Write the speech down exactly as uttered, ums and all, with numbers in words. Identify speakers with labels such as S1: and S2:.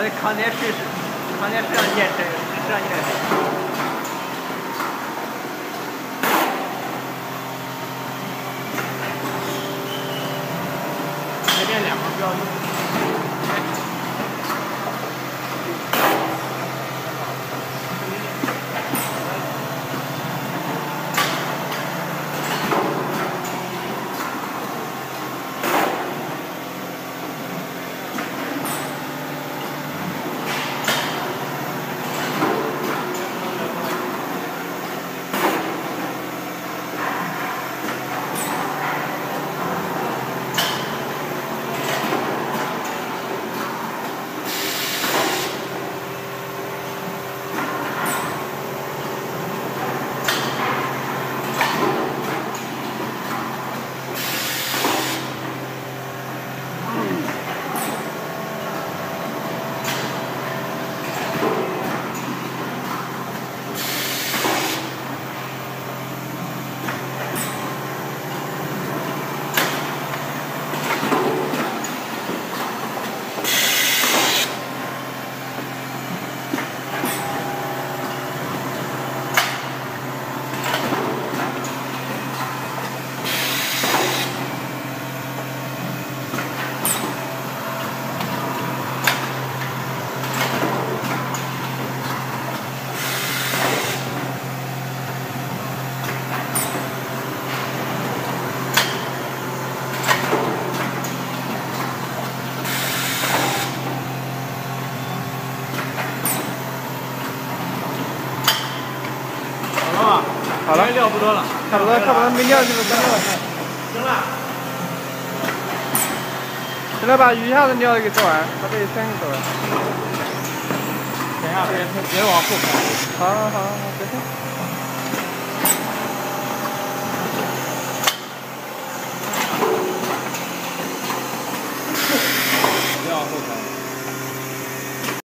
S1: 康健水是康健水上验这这样验的。这边两块不要用。
S2: 好了，
S1: 料不多了，
S2: 差不多，差不多没料就不了。
S1: 行了。
S2: 现在把余下的料给做完，把这一圈给做完。
S1: 等一下，别别往后排。
S2: 好好好好，别动。
S1: 别往后排。